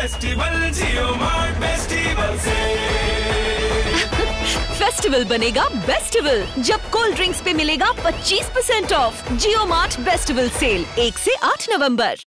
Festival Jio mart festival से। Festival बनेगा bestival जब कोल्ड ड्रिंक्स पे मिलेगा 25% off. Jio mart festival sale 1 से 8 नवंबर।